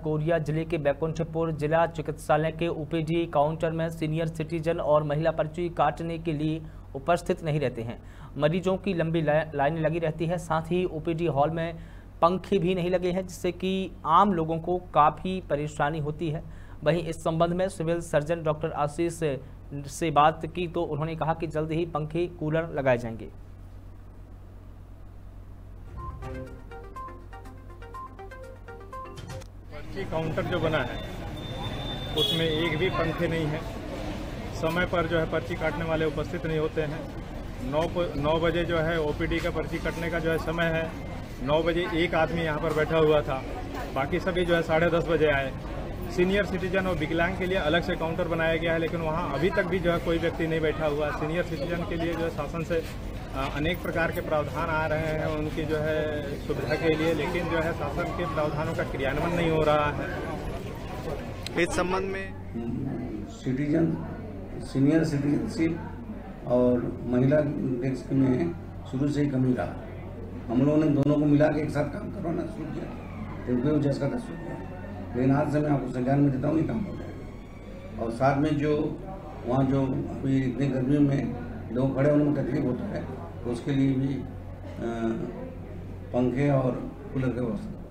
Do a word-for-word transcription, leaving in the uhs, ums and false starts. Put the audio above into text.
Korea जिले के बैकुंठपुर जिला चिकित्सालय के ओपीडी काउंटर में सीनियर सिटीजन और महिला पर्ची काटने के लिए उपस्थित नहीं रहते हैं। मरीजों की लंबी लाइन लगी रहती है। साथ ही ओपीडी हॉल में पंखे भी नहीं लगे हैं, जिससे कि आम लोगों को काफ़ी परेशानी होती है। वहीं इस संबंध में सिविल सर्जन डॉक्टर आशीष से बात की तो उन्होंने कहा कि जल्द ही पंखे कूलर लगाए जाएंगे। पर्ची काउंटर जो बना है उसमें एक भी पंखे नहीं है। समय पर जो है पर्ची काटने वाले उपस्थित नहीं होते हैं। नौ नौ बजे जो है ओपीडी का पर्ची कटने का जो है समय है। नौ बजे एक आदमी यहाँ पर बैठा हुआ था, बाकी सभी जो है साढ़े दस बजे आए। सीनियर सिटीजन और विकलांग के लिए अलग से काउंटर बनाया गया है, लेकिन वहाँ अभी तक भी जो है कोई व्यक्ति नहीं बैठा हुआ। सीनियर सिटीजन के लिए जो है शासन से अनेक प्रकार के प्रावधान आ रहे हैं उनकी जो है सुविधा के लिए, लेकिन जो है शासन के प्रावधानों का क्रियान्वयन नहीं हो रहा है। इस संबंध में सिटीजन सीनियर सिटीजनशिप और महिला डेस्क में शुरू से ही कमी रहा। हम लोगों ने दोनों को मिला के एक साथ काम करवाना शुरू किया, क्योंकि वो जैसा का शुरू किया, लेकिन आज से मैं आपको संज्ञान में देता हूँ ये काम हो जाएगा। और साथ में जो वहाँ जो अभी इतनी गर्मी में लोग खड़े होने में तकलीफ होता है, तो उसके लिए भी पंखे और कूलर की व्यवस्था।